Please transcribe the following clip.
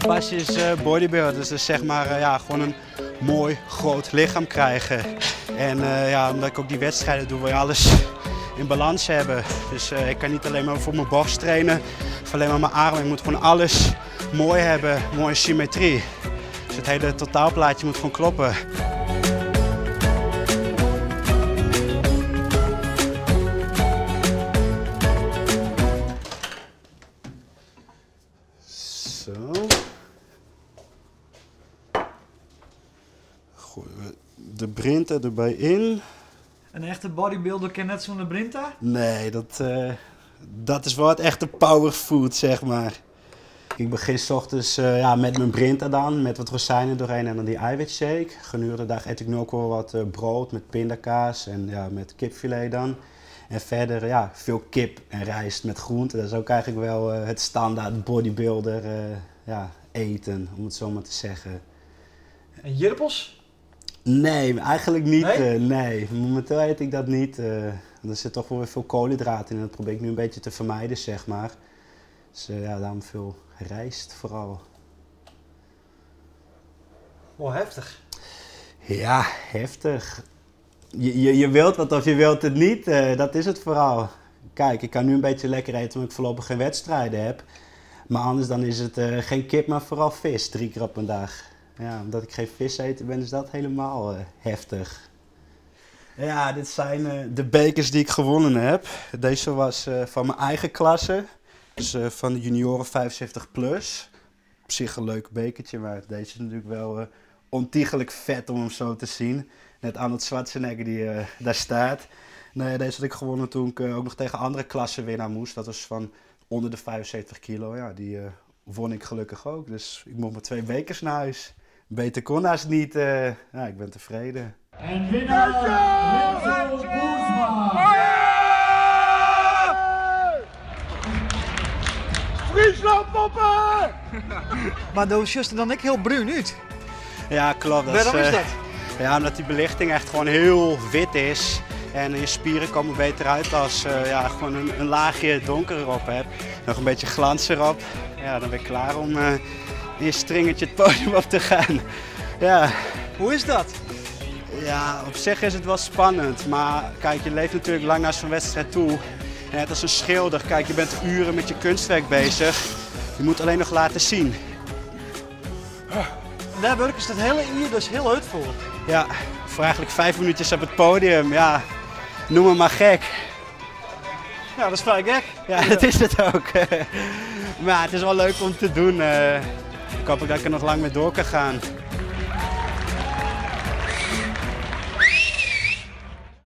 Mijn passie is bodybuilding, dus zeg maar ja, gewoon een mooi groot lichaam krijgen. En ja, omdat ik ook die wedstrijden doe, wil je alles in balans hebben. Dus ik kan niet alleen maar voor mijn borst trainen of alleen maar mijn armen. Ik moet gewoon alles mooi hebben, mooie symmetrie. Dus het hele totaalplaatje moet gewoon kloppen. Zo. Gooien we de Brinta erbij in. Een echte bodybuilder kent net zo'n Brinta? Nee, dat is wel het echte powerfood, zeg maar. Ik begin 's ochtends ja, met mijn Brinta dan, met wat rozijnen doorheen en dan die eiwitshake. Gedurende de dag eet ik nu ook wel wat brood met pindakaas en ja, met kipfilet dan. En verder ja, veel kip en rijst met groenten. Dat is ook eigenlijk wel het standaard bodybuilder ja, eten, om het zo maar te zeggen. En jirpels? Nee, eigenlijk niet. Nee? Nee, momenteel eet ik dat niet. Er zit toch wel weer veel koolhydraten in en dat probeer ik nu een beetje te vermijden, zeg maar. Dus ja, daarom veel rijst vooral. Oh, heftig. Ja, heftig. Je wilt wat of je wilt het niet, dat is het vooral. Kijk, ik kan nu een beetje lekker eten omdat ik voorlopig geen wedstrijden heb. Maar anders dan is het geen kip, maar vooral vis, 3 keer op een dag. Ja, omdat ik geen vis eten ben, is dat helemaal heftig. Ja, dit zijn de bekers die ik gewonnen heb. Deze was van mijn eigen klasse. Dus van de junioren 75 plus. Op zich een leuk bekertje, maar deze is natuurlijk wel ontiegelijk vet om hem zo te zien. Net Arnold Schwarzenegger die daar staat. Nee, deze had ik gewonnen toen ik ook nog tegen andere klassenwinnaar moest. Dat was van onder de 75 kilo. Ja, die won ik gelukkig ook. Dus ik mocht met 2 bekers naar huis. Beter kon haast niet. Ja, ik ben tevreden. En winnaar Renzo Boersma. Friesland poppen! Maar dat is dan ik heel bruin uit. Ja, klopt. Waarom is dat? Ja, omdat die belichting echt gewoon heel wit is. En je spieren komen beter uit als ja, gewoon een laagje donker erop hebt. Nog een beetje glans erop. Ja, dan ben je klaar om in je stringertje het podium op te gaan. Ja. Hoe is dat? Ja, op zich is het wel spannend. Maar kijk, je leeft natuurlijk lang naar zo'n wedstrijd toe. En net als een schilder, kijk, je bent uren met je kunstwerk bezig. Je moet alleen nog laten zien. Daar werken ze het hele uur dus heel uitvoeren. Ja, voor eigenlijk 5 minuutjes op het podium. Ja, noem me maar gek. Ja, dat is vrij gek. Ja, dat is het ook. Maar het is wel leuk om te doen. Ik hoop dat ik er nog lang mee door kan gaan.